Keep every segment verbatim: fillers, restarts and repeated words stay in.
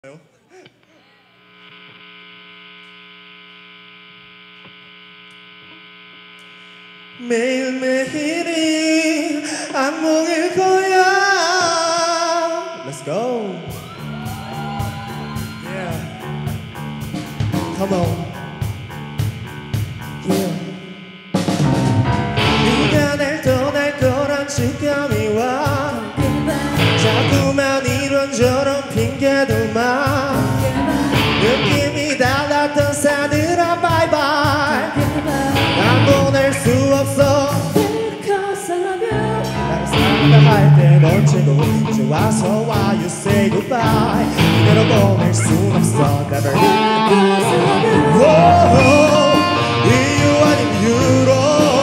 매일매일이 악몽일 거야. Let's go. Yeah. Come on. Yeah. 네가 날 떠날 거란 직감이 와. 자꾸만 이런저런 핑계도 마. 느낌이 달랐던 사늘아 바이바이. 난 보낼 수 없어. 나를 사랑할 땐 언제고 이제 와서 why you say goodbye. 이대로 보낼 순 없어. Never 이유 아닌 이유로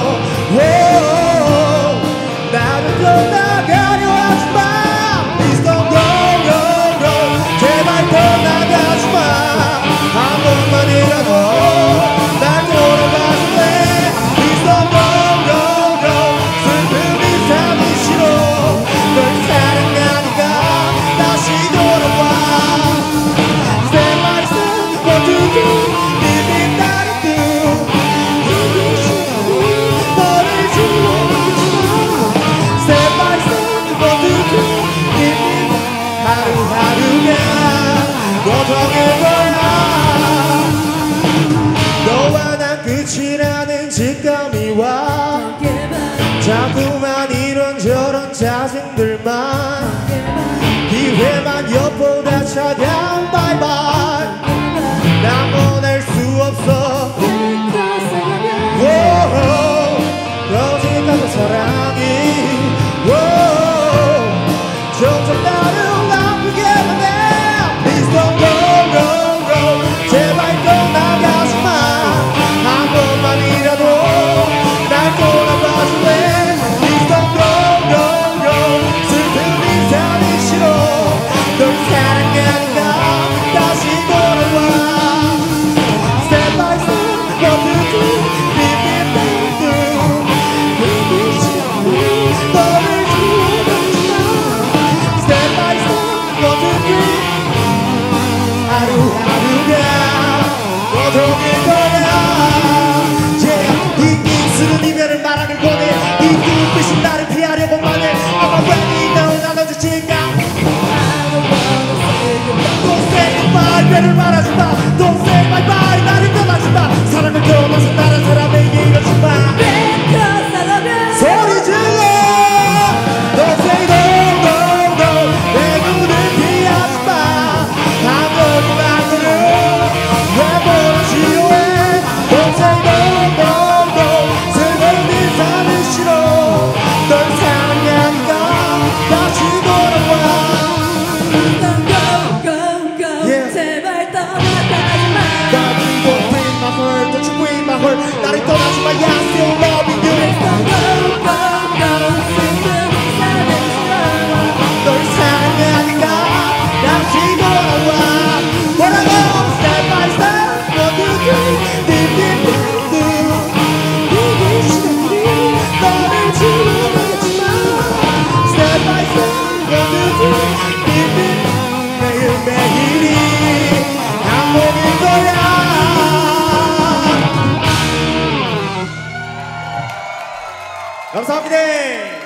나를 떠나가려 하지마. Please don't go go go. 제발 떠나가지마. 한 번만이라도 날 돌아가줄래. Please don't go go go. 슬픔이 삶이 싫어. 널 사랑하니까 다시 돌아와. Step by step what to do. Live it that I do. 너를 지워버리지마. Step by step what to do. Live it 하루하루가 고통일 거야. 너와 난 끝이라는 직감이 와. 자꾸만 이런저런 짜증들만. 기회만 엿보다 차가운 바이바이. 난 보낼 수 없어. 거짓까지 사랑이 점점 나를 아프게 만해. Please don't go go go. 제발 떠나가지마. 한 번만이라도 날 돌아봐줄래. Please don't go go go. 슬픔이 삶이 싫어. 널 사랑하니까 다시 돌아와. Step by step what to do. Live it like you do. 너를 지워버리지마. Step by step what to do. 하루하루가 고통일 거야. Yeah. 이 입술은 이별을 말하길 원해. 이 눈빛이 나를 피하려고만 해. I'm ready now. 나눠주실까. Don't say goodbye. 배를 말하지마. Don't say bye bye. 나를 떠나지마. 사랑을 떠나서 다른 사람에게 이러지마. 소리 질러. Don't say no no no. 내 눈을 피하지마. 아무리 말들은 왜 보지요. Don't say no no no. 슬픔이 삶이 싫어. 널 사랑하니까 다시 돌아와. Yeah. 제발 떠나가지마. Don't break my heart. Don't you break my heart. 나를 떠나지마. Yeah, I'm still loving you. 널 사랑하니까 다시 돌아와. Wanna go step by step. What to do? Live it like you do. 이기 시간이 너를 지워버리지마. Step by step. What to do? Live it 매일매일이 악몽일 거야. 감사합니다.